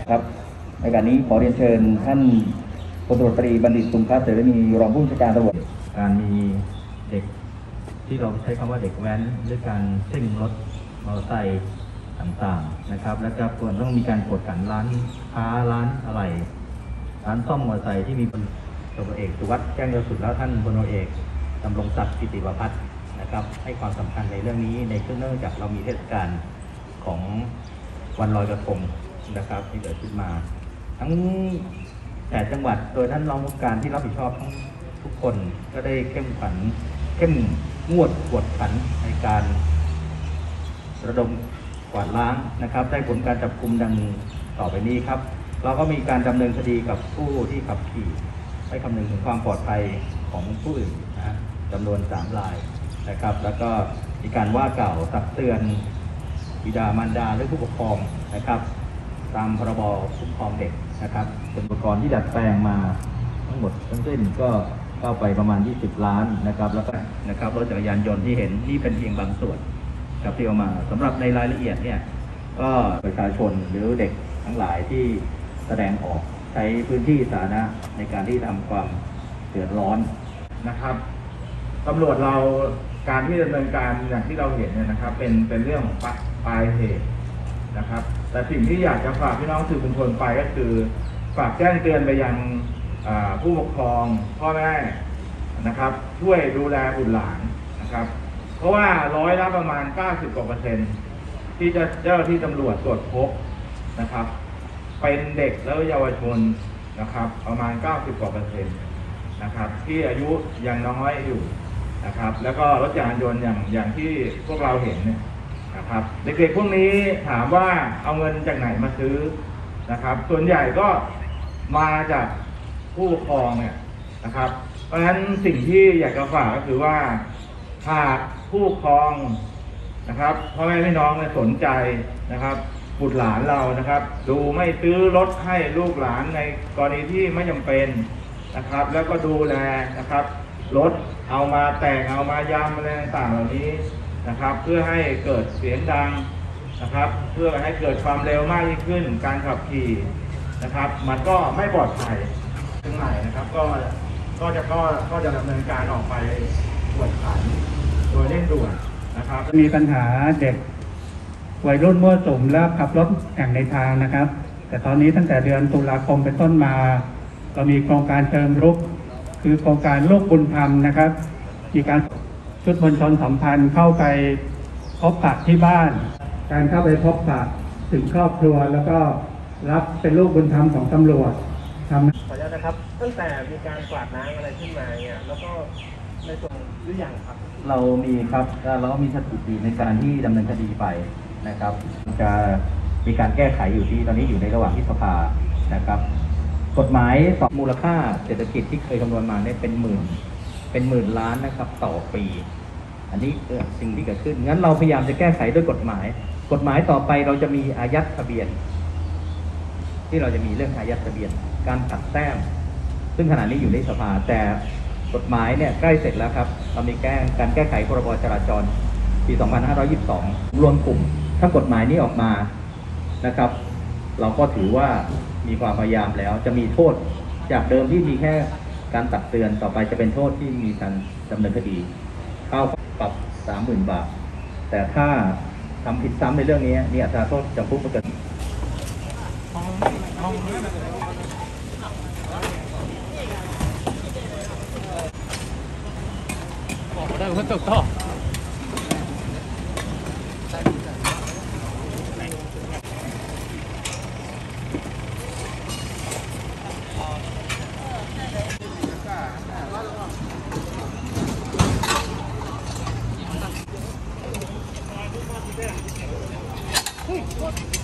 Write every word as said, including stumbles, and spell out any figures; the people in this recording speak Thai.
ครับในการนี้ขอเรียนเชิญท่านพลตำรวจตรีบัณฑิตสุภาพเสรีมีรองผู้บัญชาการตำรวจการมีเด็กที่เราใช้คำว่าเด็กแว้นด้วยการซิ่งรถมอเตอร์ไซค์ต่างๆนะครับและก็ควรต้องมีการกวดขันร้านค้าร้านอะไรร้านซ่อมมอเตอร์ไซค์ที่มีพลตำรวจเอกสุวัสดิ์แจ้งยศสุดแล้วท่านพลตำรวจเอกดำรงศักดิ์กิติประภัตรนะครับให้ความสำคัญในเรื่องนี้ในเนื่องจากเรามีเทศกาลของวันลอยกระทงนะครับที่เกิดขึ้นมาทั้งแปดจังหวัดโดยท่านรองผู้การที่รับผิดชอบทั้งทุกคนก็ได้เข้มขันเข้มงวดกวดขันในการระดมกวาดล้างนะครับได้ผลการจับกุมดังต่อไปนี้ครับเราก็มีการดำเนินคดีกับผู้ที่ขับขี่ไม่คำนึงถึงความปลอดภัยของผู้อื่นนะจำนวนสามรายนะครับแล้วก็มีการว่ากล่าวตักเตือนบิดามารดาหรือผู้ปกครองนะครับตามพรบคุ้มครองเด็กนะครับเป็นอุปกรณ์ที่ดัดแปลงมาทั้งหมดทั้งสิ้นก็เข้าไปประมาณยี่สิบล้านนะครับแล้วก็นะครับรถจักรยานยนต์ที่เห็นนี่เป็นเพียงบางส่วนครับที่เอามาสำหรับในรายละเอียดเนี่ยก็ประชาชนหรือเด็กทั้งหลายที่แสดงออกใช้พื้นที่สาธารณะในการที่ทำความเดือดร้อนนะครับตำรวจเราการที่ดำเนินการอย่างที่เราเห็นเนี่ยนะครับเป็นเป็นเรื่องของปลายเหตุนะครับแต่สิ่งที่อยากจะฝากพี่น้องสื่อมวลชนไปก็คือฝากแจ้งเตือนไปยังผู้ปกครองพ่อแม่นะครับช่วยดูแลบุตรหลานนะครับเพราะว่าร้อยละประมาณเก้าสิบกว่าเปอร์เซ็นต์ที่จะเจ้าที่ตำรวจตรวจพบนะครับเป็นเด็กและเยาวชนนะครับประมาณเก้าสิบกว่าเปอร์เซ็นต์นะครับที่อายุยังน้อยอยู่นะครับแล้วก็รถจักรยานยนต์อย่างอย่างที่พวกเราเห็นเนี่ยนะครับเด็กๆพวกนี้ถามว่าเอาเงินจากไหนมาซื้อนะครับส่วนใหญ่ก็มาจากผู้ปกครองเนี่ยนะครับเพราะฉะนั้นสิ่งที่อยากจะฝากก็คือว่าหากผู้ปกครองนะครับพ่อแม่พี่น้องเนี่ยสนใจนะครับบุตรหลานเรานะครับดูไม่ซื้อรถให้ลูกหลานในกรณีที่ไม่จำเป็นนะครับแล้วก็ดูแลนะครับรถเอามาแต่งเอามายำอะไรต่างๆเหล่านี้นะครับเพื่อให้เกิดเสียงดังนะครับเพื่อให้เกิดความเร็วมากยิ่งขึ้นการขับขี่นะครับมันก็ไม่ปลอดภัยทั้งหลายนะครับก็ก็จะก็ก็จะดำเนินการออกไปกวดขันโดยเร่งด่วนนะครับมีปัญหาเด็กวัยรุ่นมั่วสุมและขับรถแข่งในทางนะครับแต่ตอนนี้ตั้งแต่เดือนตุลาคมเป็นต้นมาเรามีโครงการเชิงรุกคือโครงการลูกบุญธรรมนะครับมีการชุดมวลชนสัมพันธ์เข้าไปพบปะที่บ้านการเข้าไปพบปะถึงครอบครัวแล้วก็รับเป็นลูกบุญธรรมของตำรวจทำขออนุญาตนะครับตั้งแต่มีการกวาดล้างอะไรขึ้นมาเนี่ยแล้วก็ในส่วนหรือยังครับเรามีครับเราก็มีสถิติในการที่ดำเนินคดีไปนะครับจะมีการแก้ไขอยู่ที่ตอนนี้อยู่ในระหว่างที่สภานะครับกฎหมายสอบมูลค่าเศรษฐกิจที่เคยคำนวณมาเนี่ยเป็นหมื่นเป็นหมื่นล้านนะครับต่อปีอันนี้เออสิ่งที่เกิดขึ้นงั้นเราพยายามจะแก้ไขด้วยกฎหมายกฎหมายต่อไปเราจะมีอายัดทะเบียนที่เราจะมีเรื่องอายัดทะเบียนการตัดแต้มซึ่งขณะนี้อยู่ในสภาแต่กฎหมายเนี่ยใกล้เสร็จแล้วครับเรามีแก้การแก้ไขพรบจราจรปีสองพันห้าร้อยยี่สิบสองรวมกลุ่มถ้ากฎหมายนี้ออกมานะครับเราก็ถือว่ามีความพยายามแล้วจะมีโทษจากเดิมที่มีแค่การตักเตือนต่อไปจะเป็นโทษที่มีการดำเนินคดีเข้าปรับสามหมื่นบาทแต่ถ้าทำผิดซ้ำในเรื่องนี้นี่อัตราโทษจำคุกไม่เกินได้เพื่อนตกต่อHey, what?